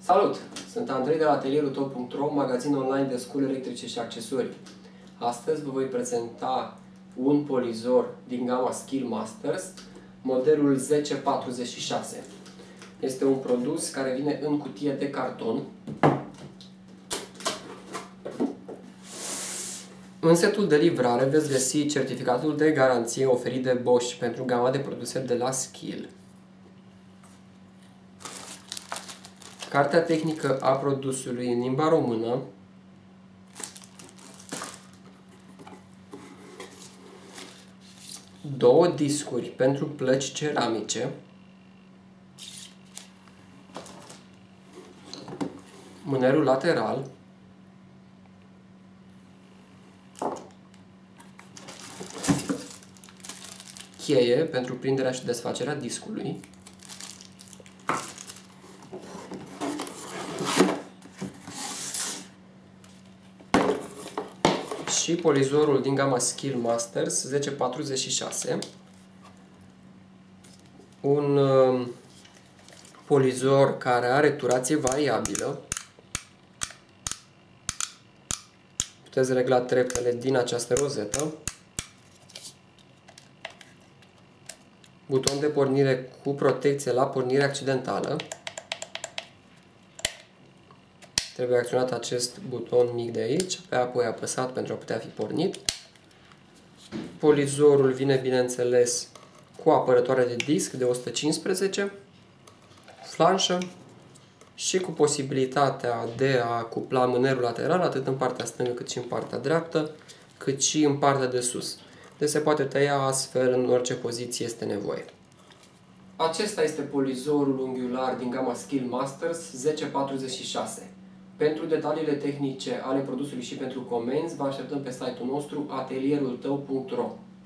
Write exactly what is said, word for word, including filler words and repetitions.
Salut! Sunt Andrei de la atelierul tău punct ro, magazin online de scule electrice și accesorii. Astăzi vă voi prezenta un polizor din gama Skill Masters, modelul zece patruzeci și șase. Este un produs care vine în cutie de carton. În setul de livrare veți găsi certificatul de garanție oferit de Bosch pentru gama de produse de la Skill. Cartea tehnică a produsului în limba română, două discuri pentru plăci ceramice, mânerul lateral, cheie pentru prinderea și desfacerea discului, și polizorul din gama Skill Masters zece patruzeci și șase, un uh, polizor care are turație variabilă. Puteți regla treptele din această rozetă. Buton de pornire cu protecție la pornire accidentală. Trebuie acționat acest buton mic de aici, pe apoi apăsat pentru a putea fi pornit. Polizorul vine, bineînțeles, cu apărătoare de disc de o sută cincisprezece, flanșă și cu posibilitatea de a cupla mânerul lateral atât în partea stângă cât și în partea dreaptă, cât și în partea de sus. Deci se poate tăia astfel în orice poziție este nevoie. Acesta este polizorul unghiular din gama Skill Masters zece patruzeci și șase. Pentru detaliile tehnice ale produsului și pentru comenzi, vă așteptăm pe site-ul nostru atelierul tău punct ro.